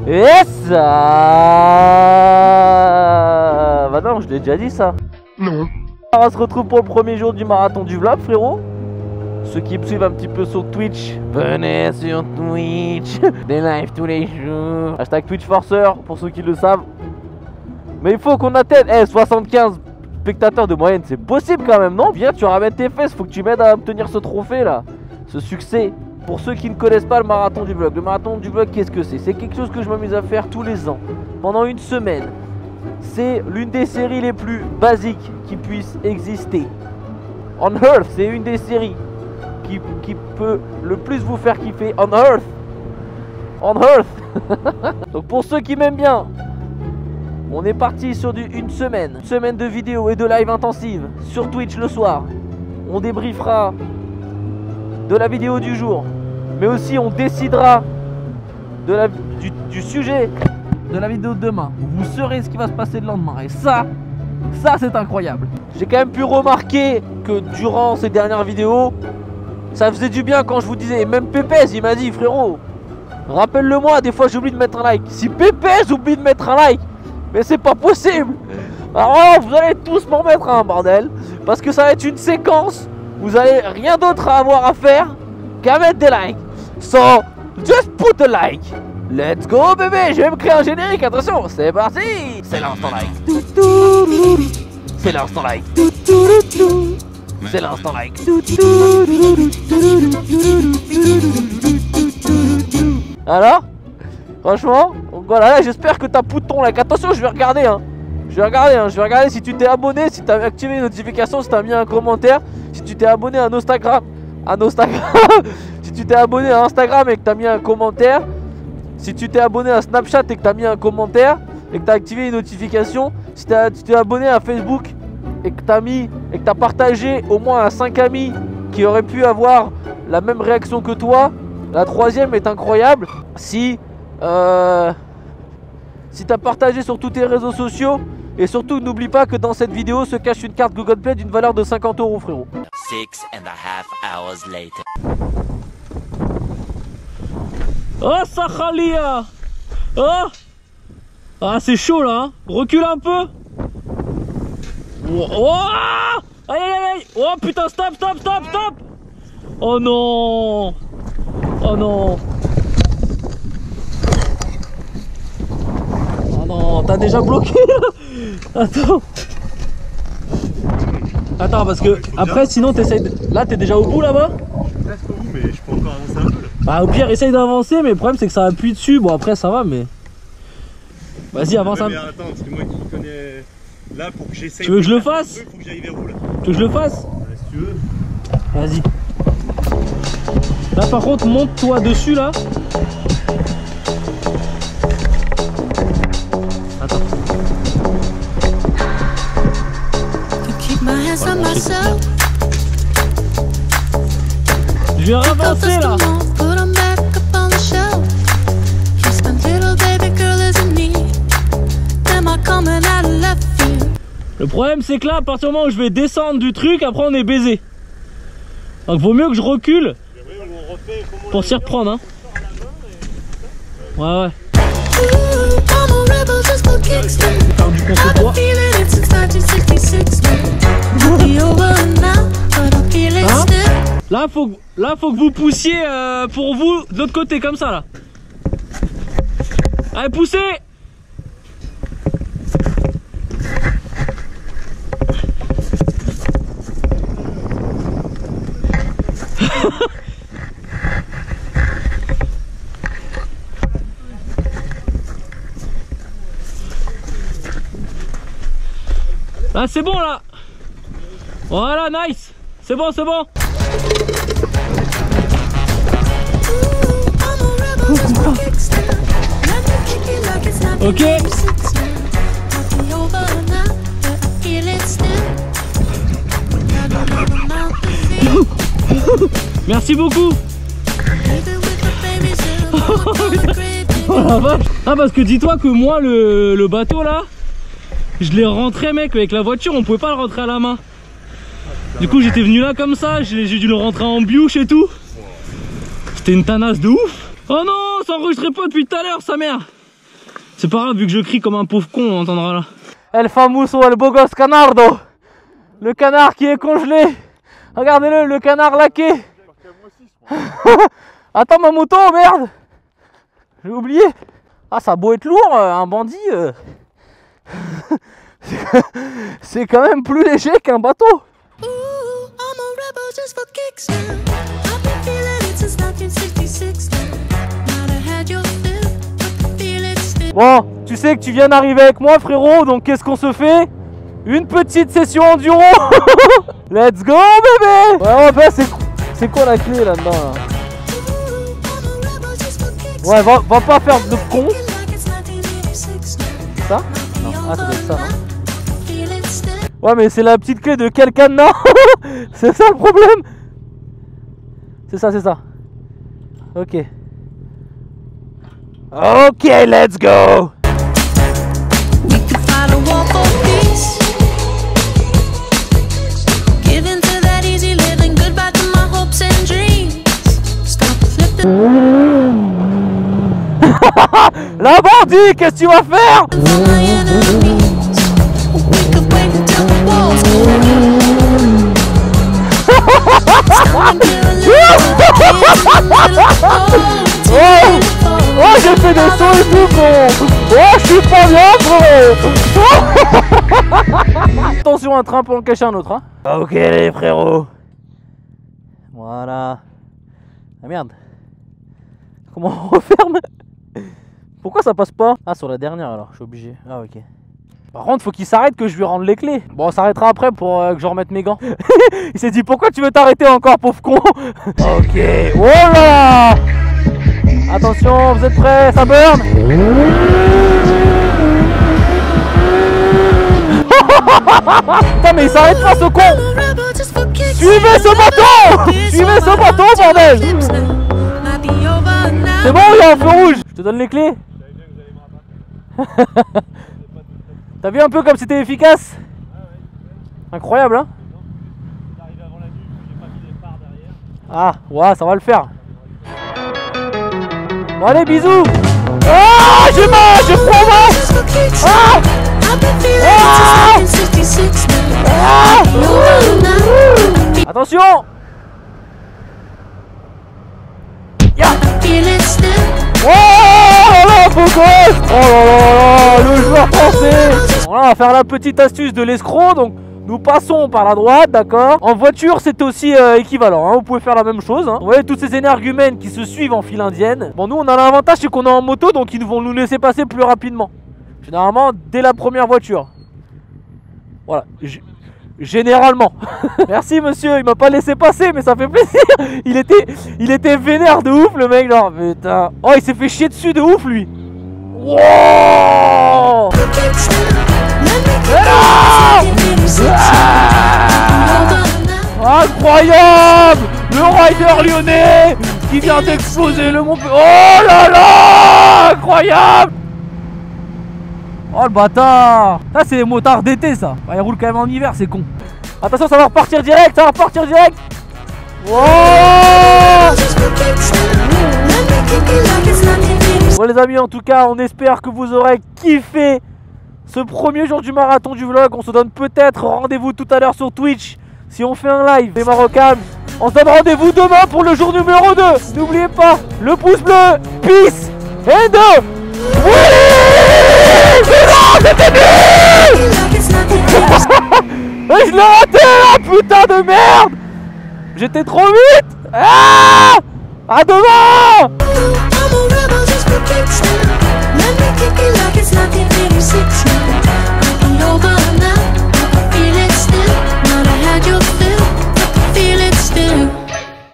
Et ça... Bah non, je l'ai déjà dit ça. Non. On se retrouve pour le premier jour du marathon du vlog, frérot. Ceux qui me suivent un petit peu sur Twitch, venez sur Twitch. Des lives tous les jours. Hashtag Twitch Forceur, pour ceux qui le savent. Mais il faut qu'on atteigne 75 spectateurs de moyenne, c'est possible quand même, non? Viens, tu ramènes tes fesses, faut que tu m'aides à obtenir ce trophée là, ce succès. Pour ceux qui ne connaissent pas le marathon du vlog, qu'est-ce que c'est? C'est quelque chose que je m'amuse à faire tous les ans, pendant une semaine. C'est l'une des séries les plus basiques qui puissent exister. On Earth, c'est une des séries qui peut le plus vous faire kiffer. On Earth. On Earth. Donc pour ceux qui m'aiment bien, on est parti sur une semaine de vidéos et de live intensives sur Twitch le soir. On débriefera de la vidéo du jour, mais aussi on décidera du sujet de la vidéo de demain. Vous saurez ce qui va se passer le lendemain. Et ça c'est incroyable. J'ai quand même pu remarquer que durant ces dernières vidéos, ça faisait du bien quand je vous disais. Même Pépès il m'a dit, frérot, rappelle-le moi, des fois j'oublie de mettre un like. Si Pépès oublie de mettre un like, mais c'est pas possible. Alors vous allez tous m'en mettre un, bordel. Parce que ça va être une séquence. Vous avez rien d'autre à avoir à faire qu'à mettre des likes. So, just put a like. Let's go bébé. Je vais me créer un générique, attention. C'est parti. C'est l'instant like. C'est l'instant like. C'est l'instant like. Alors, franchement, donc voilà, j'espère que t'as poutre ton like. Attention, je vais regarder, hein. Je vais regarder si tu t'es abonné, si tu as activé les notifications, si tu as mis un commentaire, si tu t'es abonné à Instagram, si tu t'es abonné à Instagram et que tu as mis un commentaire, si tu t'es abonné à Snapchat et que tu as mis un commentaire et que tu as activé les notifications, si tu t'es abonné à Facebook et que tu as partagé au moins à 5 amis qui auraient pu avoir la même réaction que toi. La troisième est incroyable. Si tu as partagé sur tous tes réseaux sociaux. Et surtout n'oublie pas que dans cette vidéo se cache une carte Google Play d'une valeur de 50 €, frérot. 6.5 hours later. Oh Sakhalia. Oh. Ah c'est chaud là, hein. Recule un peu. Oh. Aïe aïe aïe. Oh putain, stop. Oh non. Oh non. Oh non, t'as déjà bloqué là. Attends, parce que après sinon t'essayes de... Là t'es déjà au bout là-bas. Presque au bout, mais je peux encore avancer un peu là. Bah au pire essaye d'avancer, mais le problème c'est que ça appuie dessus. Bon après ça va, mais... Vas-y avance un peu. Attends, parce que moi qui connais... Là pour que j'essaye... Tu veux que je le fasse? Faut que j'aille vers où là? Tu veux que je le fasse? Ouais, si tu veux. Vas-y. Là par contre monte-toi dessus là. Je vais ravancer là. Le problème c'est que là à partir du moment où je vais descendre du truc, après on est baisé. Donc vaut mieux que je recule pour s'y reprendre, hein. Ouais. Faire du contre-poids. Hein? Là faut que vous poussiez pour vous de l'autre côté comme ça là. Allez poussez. Là c'est bon là. Voilà, nice. C'est bon. Ok. Merci beaucoup. Oh la vache. Ah parce que dis-toi que moi le bateau là, je l'ai rentré mec avec la voiture, on pouvait pas le rentrer à la main. Du coup j'étais venu là comme ça, j'ai dû le rentrer en biouche et tout. C'était une tanasse de ouf. Oh non, ça enregistrait pas depuis tout à l'heure sa mère. C'est pas grave, vu que je crie comme un pauvre con, on entendra là. El famoso, el bogos canardo. Le canard qui est congelé. Regardez-le, le canard laqué. Attends, ma moto, merde. J'ai oublié. Ah, ça a beau être lourd, un bandit. C'est quand même plus léger qu'un bateau. Bon, tu sais que tu viens d'arriver avec moi, frérot, donc qu'est-ce qu'on se fait? Une petite session enduro. Let's go, bébé. Ouais, en fait, c'est quoi la clé là-dedans là? Ouais, va pas faire de con. Ça? Non, ah, ça doit être ça, non? Ouais, mais c'est la petite clé de quel cadenas? C'est ça le problème? C'est ça, c'est ça. Ok. Ok, let's go. La bandit, qu'est-ce que tu vas faire? Oh, j'ai fait des sauts et tout, gros. Oh, je suis pas bien, gros. Attention, un train pour en cacher un autre, hein. Ok, les frérots. Voilà. Ah merde. Comment on referme? Pourquoi ça passe pas? Ah, sur la dernière alors, je suis obligé. Ah, ok. Par contre, faut qu'il s'arrête que je lui rende les clés. Bon, on s'arrêtera après pour que je remette mes gants. Il s'est dit, pourquoi tu veux t'arrêter encore, pauvre con? Ok. Oh là là. Attention, vous êtes prêts? Ça burn. Putain, mais il s'arrête pas, ce con. Suivez ce bateau. Suivez ce bateau, bordel. C'est bon, il y a un feu rouge. Je te donne les clés. T'as vu un peu comme c'était efficace? Incroyable, hein? Ah, ouais, ça va le faire. Bon, allez, bisous. Ah, j'ai mal, je prends mal. Ah, ah, attention. Yeah. Oh là là, beau gosse. Oh là là, le joueur français. Voilà, on va faire la petite astuce de l'escroc. Donc nous passons par la droite, d'accord. En voiture c'est aussi équivalent, hein. Vous pouvez faire la même chose, hein. Vous voyez tous ces énergumènes qui se suivent en file indienne. Bon, nous on a l'avantage, c'est qu'on est en moto, donc ils vont nous laisser passer plus rapidement. Généralement dès la première voiture. Voilà, généralement. Merci monsieur, il m'a pas laissé passer, mais ça fait plaisir. Il était vénère de ouf le mec là. Putain. Oh, il s'est fait chier dessus de ouf lui. Wow. Incroyable. Le rider lyonnais qui vient d'exploser le mont. Oh là là, incroyable. Oh le bâtard. Ça c'est les motards d'été ça. Bah, ils roulent quand même en hiver, c'est con. Attention, ça va repartir direct, ça va repartir direct. Wow. Bon les amis, en tout cas on espère que vous aurez kiffé ce premier jour du marathon du vlog. On se donne peut-être rendez-vous tout à l'heure sur Twitch si on fait un live des Marocains. On se donne rendez-vous demain pour le jour numéro 2. N'oubliez pas le pouce bleu. Peace and oui. C'était nul. Je l'ai raté là, putain de merde. J'étais trop vite. Ah, à demain.